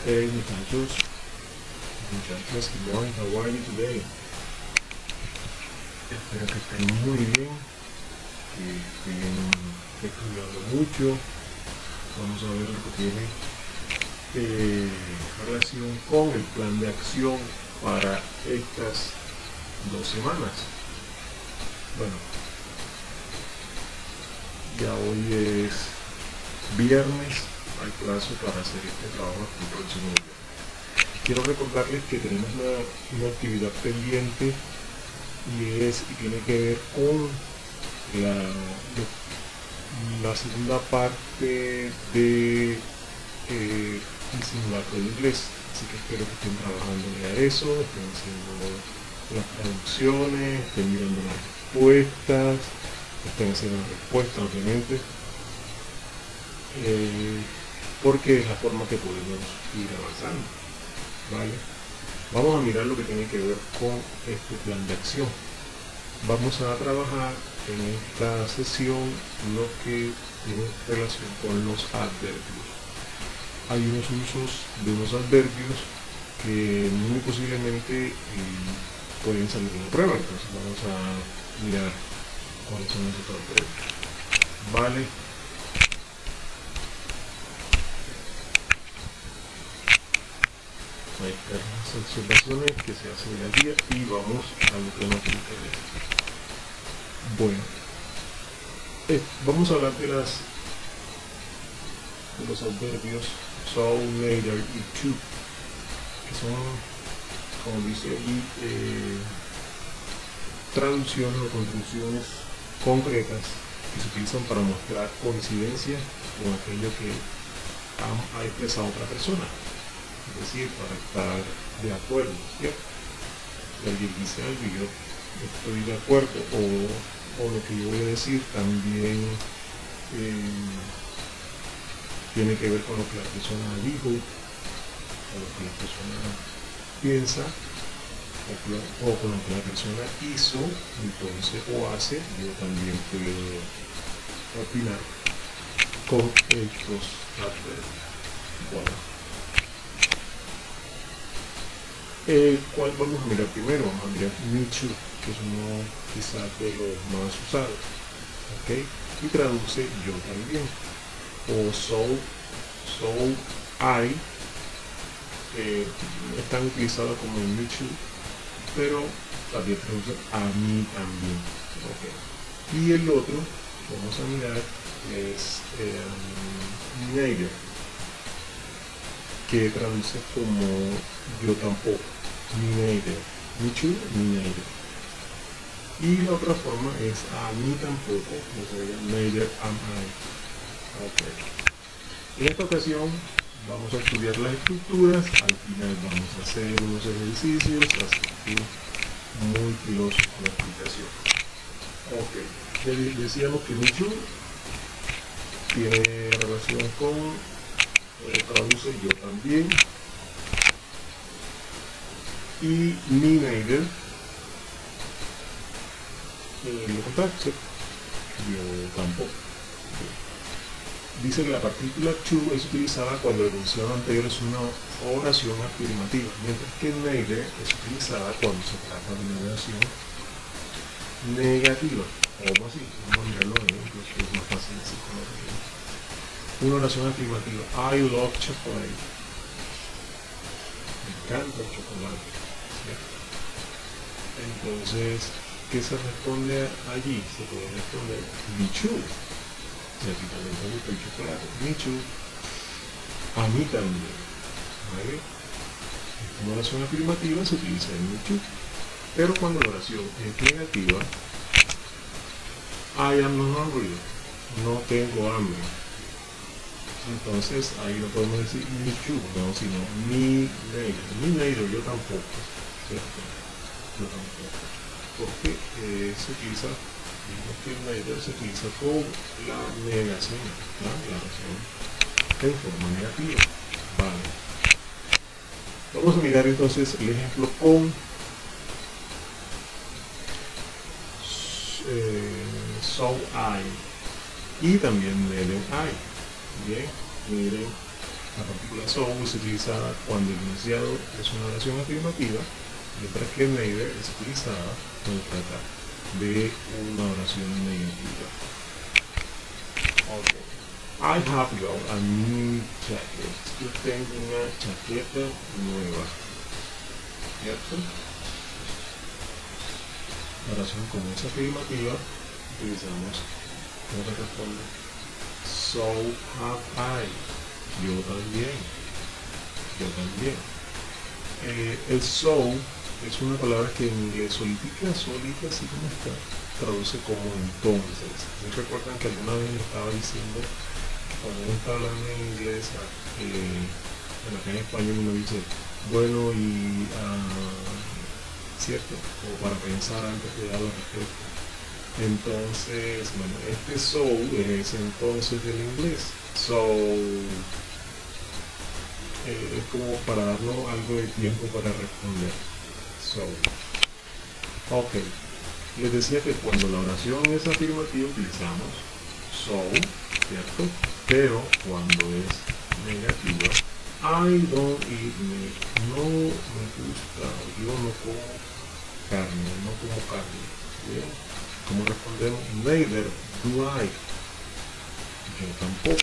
Hey muchachos, muchachas, good morning, how are you today? Espero que estén muy bien, que estén estudiando mucho. Vamos a ver lo que tiene relación con el plan de acción para estas 2 semanas. Bueno, ya hoy es viernes, hay plazo para hacer este trabajo hasta el próximo día. Quiero recordarles que tenemos una actividad pendiente y tiene que ver con la segunda parte de el simulacro de inglés. Así que espero que estén trabajando a eso, estén haciendo las traducciones, estén mirando las respuestas, estén haciendo las respuestas obviamente, porque es la forma que podemos ir avanzando, ¿vale? Vamos a mirar lo que tiene que ver con este plan de acción. Vamos a trabajar en esta sesión lo que tiene relación con los adverbios. Hay unos usos de unos adverbios que muy posiblemente pueden salir en la prueba, entonces vamos a mirar cuáles son esos adverbios. Vale. Hay las observaciones que se hacen en el día y vamos a lo que nos interesa. Bueno, vamos a hablar de los adverbios so, later y to, que son, como dice allí, traducciones o construcciones concretas que se utilizan para mostrar coincidencia con aquello que ha expresado otra persona. Es decir, para estar de acuerdo, ¿cierto? Si alguien dice algo y yo estoy de acuerdo, o lo que yo voy a decir también tiene que ver con lo que la persona dijo, o lo que la persona piensa, o con lo que la persona hizo, entonces, o hace, yo también puedo opinar con estos adverbios. Bueno. ¿Cuál vamos a mirar primero? Vamos a mirar me too, que es uno quizás de los más usados, ¿ok? Y traduce yo también, o so I, están utilizados como me too, pero también traduce a mí también, ¿ok? Y el otro, vamos a mirar, es neither, que traduce como yo tampoco. Ni neither, me too, ni neither. Y la otra forma es a mí tampoco, o sea, neither am I. Okay. En esta ocasión vamos a estudiar las estructuras, al final vamos a hacer unos ejercicios, así que muy filosos con la explicación. Ok, decíamos que me too tiene relación con, traduce yo también, y me neither, lo contrario, yo tampoco. Dice que la partícula to es utilizada cuando la enunciado anterior es una oración afirmativa, mientras que neither es utilizada cuando se trata de una oración negativa. ¿Cómo así? Vamos a mirarlo en ejemplos, que es más fácil decir con los ejemplos. Una oración afirmativa: I love chocolate. Me encanta el chocolate. Entonces, ¿qué se responde allí? Se puede responder me too. Si a ti también te gusta el chocolate, me too. A mí también. ¿Vale? Como oración afirmativa se utiliza el me too. Pero cuando la oración es negativa, I am not hungry. No tengo hambre. Entonces ahí no podemos decir me too, no, sino me neither. Me neither, yo tampoco. ¿Cierto? Yo tampoco. Porque se utiliza, que neither se utiliza con la negación, la oración en forma negativa. Vale. Vamos a mirar entonces el ejemplo con so I y también miren I. Bien, miren La partícula so se utiliza cuando el enunciado es una oración afirmativa, mientras que neither es utilizada cuando trata de una oración negativa. Okay. I have got a new jacket. Yo tengo una chaqueta nueva. ¿Cierto? La oración como es afirmativa, utilizamos, ¿cómo se responde? So have I. Yo también. Yo también. El so es una palabra que en inglés solita, así como está, traduce como entonces. ¿Se recuerdan que alguna vez le estaba diciendo, cuando uno está hablando en inglés, acá en español uno dice, bueno, y cierto, o para pensar antes de dar la respuesta. Entonces, bueno, este so es entonces del inglés. So, es como para darnos algo de tiempo para responder. So, ok. Les decía que cuando la oración es afirmativa utilizamos so, ¿cierto? Pero cuando es negativa, I don't eat meat. No me gusta, yo no como carne, no como carne. ¿Bien? ¿Cómo respondemos? Neither do I. Yo tampoco.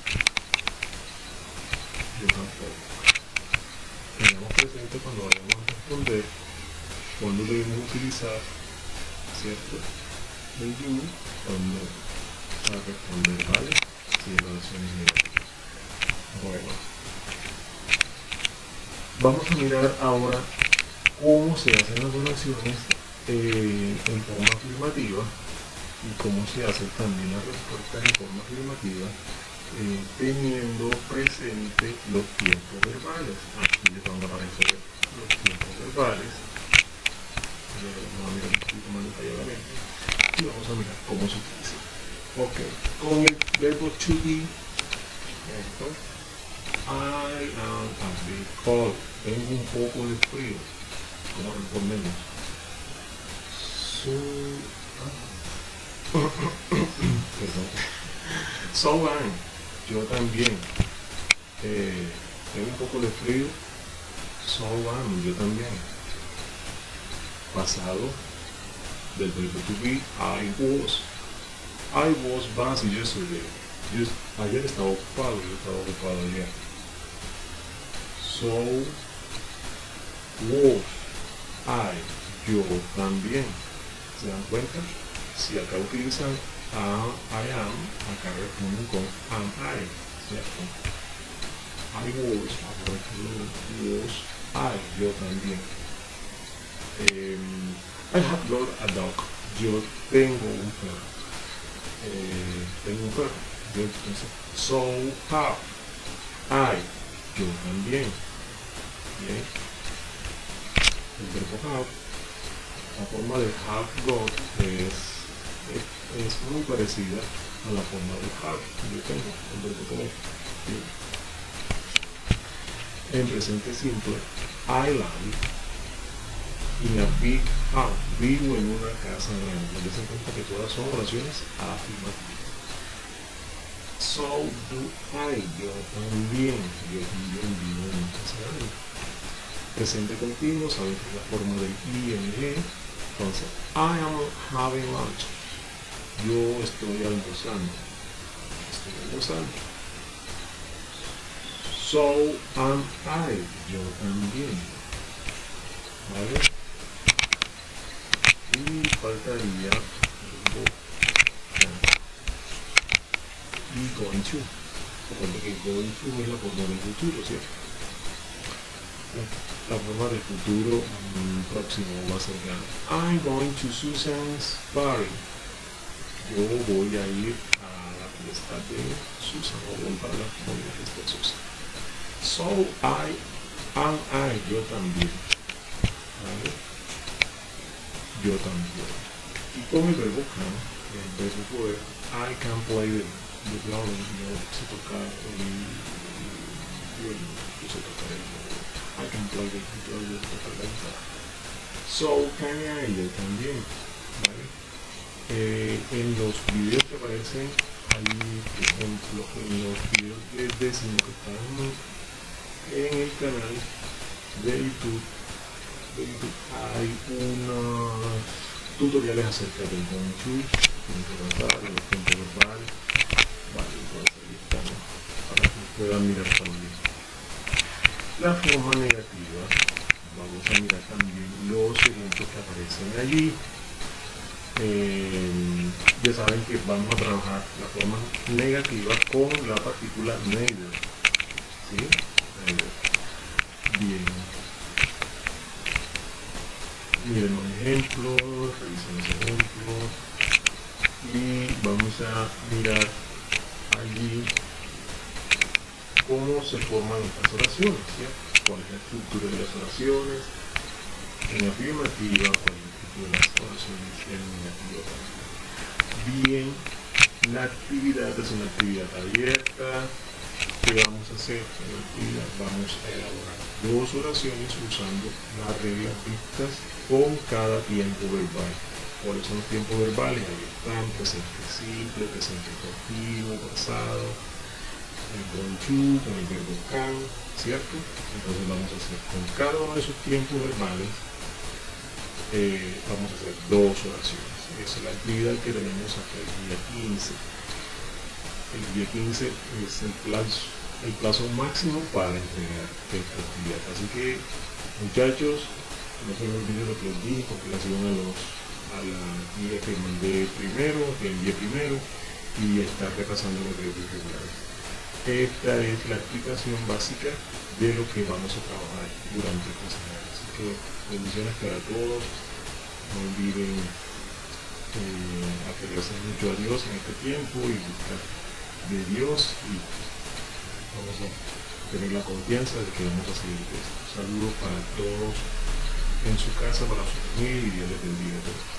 Yo tampoco. Tengamos presente cuando vayamos a responder, cuando debemos utilizar, ¿cierto? El you cuando para responder, ¿vale? Si la oración es negativa. Bueno. Vamos a mirar ahora cómo se hacen las oraciones en forma afirmativa y cómo se hacen también las respuestas en forma afirmativa teniendo presente los tiempos verbales. Aquí les van a aparecer los tiempos verbales. Vamos a mirar un poquito más detalladamente y vamos a mirar cómo se utiliza. Ok, con el verbo to be, esto, I am a bit cold. Tengo un poco de frío. ¿Cómo respondemos? Perdón. So am. Yo también. Tengo un poco de frío. So am. Yo también. Pasado del verbo to be. I was busy yesterday. Ayer estaba ocupado. Yo estaba ocupado ayer. So was I. Yo también. ¿Se dan cuenta? Si acá utilizan I am, acá responden con am I, ¿cierto? I was, por ejemplo, was I, yo también. I have got a dog. Yo tengo un perro. Tengo un perro. Yo, entonces, so have I, yo también. Bien. El verbo have, la forma de have got es muy parecida a la forma de have. Yo tengo el verbo tener. Bien. En presente simple, I live in a big house. Vivo en una casa grande. Les cuenta que todas son oraciones afirmativas. So do I. Yo también. Yo también vivo en una casa grande. Presente continuo, saben que es la forma del ing. Entonces, I am having lunch. Yo estoy almorzando. Estoy almorzando. So am I. Yo también. ¿Vale? Y faltaría el y going to. Recuerda que going to es la forma del futuro, ¿cierto? La forma del futuro próximo más cercano. I'm going to Susan's party. Yo voy a ir a la fiesta de Susan, o voy para la fiesta de Susan. So I am I. Yo también. ¿Vale? Yo también. Y con el verbo can, el verbo poder, I can play the violin. Yo sé tocar el violín. Yo sé tocar el violín. I can play the guitar. So can I, yo también, ¿vale? En los videos que aparecen ahí, por ejemplo, en los videos de décimo que están en el canal de YouTube, hay unos tutoriales acerca del Gonchu, tiempos verbales, los tiempos verbales. Vale, entonces ahí estamos para que puedan mirar también. La forma negativa, vamos a mirar también los ejemplos que aparecen allí. Ya saben que vamos a trabajar la forma negativa con la partícula neither. ¿Sí? Bien. Miren los ejemplos, revisen los ejemplos y vamos a mirar allí cómo se forman estas oraciones, ¿cierto? Cuál es la estructura de las oraciones en afirmativa, cuál es la estructura de las oraciones en negativa también. Bien, la actividad es una actividad abierta. ¿Qué vamos a hacer en la actividad? Vamos a elaborar dos oraciones usando las reglas vistas con cada tiempo verbal. ¿Cuáles son los tiempos verbales? Ahí están: presente simple, presente continuo, pasado, el Gonchu con el verbo can, ¿cierto? Entonces vamos a hacer con cada uno de esos tiempos verbales, vamos a hacer dos oraciones. Esa es la actividad que tenemos hasta el día 15. El día 15 es el plazo máximo para entregar esta actividad. Así que, muchachos, no se me olviden lo que les dije con relación a la guía que mandé primero, que envié primero, y estar repasando los verbos irregulares. Esta es la explicación básica de lo que vamos a trabajar durante esta semana. Así que bendiciones para todos. No olviden aferrarse mucho a Dios en este tiempo y buscar de Dios, y vamos a tener la confianza de que vamos a seguir esto. Saludos para todos en su casa, para su familia, y Dios les bendiga a todos.